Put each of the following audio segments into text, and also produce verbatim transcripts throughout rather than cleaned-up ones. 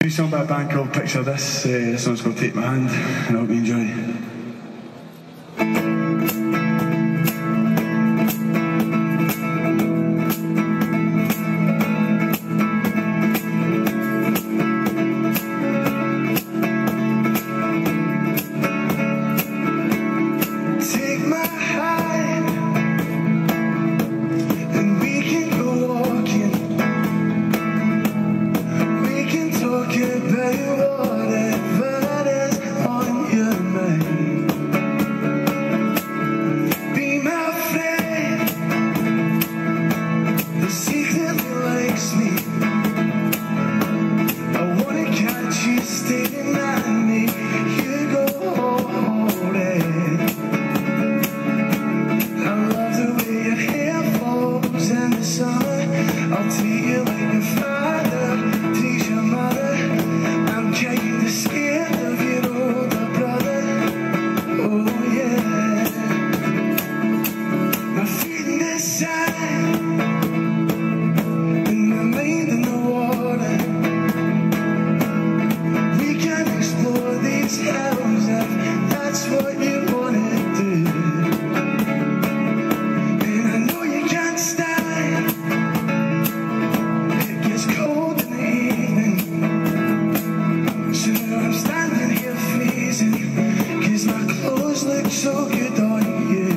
New song by a band called Picture This. Uh, this song's called Take My Hand, and I hope you enjoy. I'll treat you like your father, teach your mother. I'm carrying the skin of your older brother. Oh yeah. My feet in the sand and my mind in the water. We can explore these hells if that's what you wanna do. And I know you can't stand. So good on you.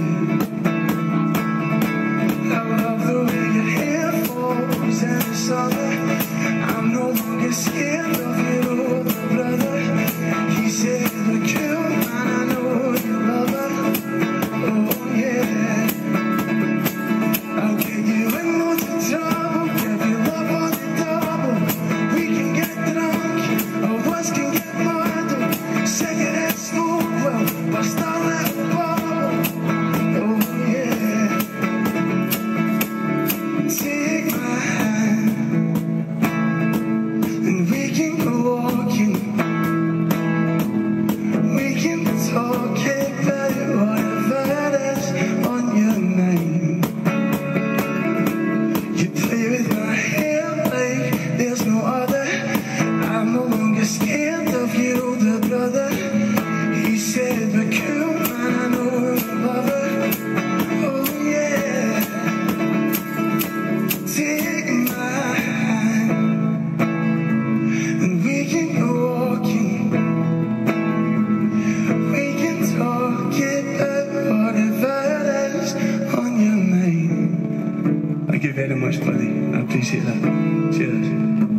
I love the way your hair falls in the summer. I'm no longer scared of your older brother. He said you're cool, man, I know you love her. Oh yeah. I'll get you in all the trouble, give you love on the double. We can get drunk, or us can get murdered. Cigarette smoke, well, bust out. Scared of you, older brother. He said, "But cool, man, I know you love her." Oh yeah. Take my hand and we can go walking. We can talk about whatever is on your mind. Thank you very much, buddy. I appreciate that. Cheers.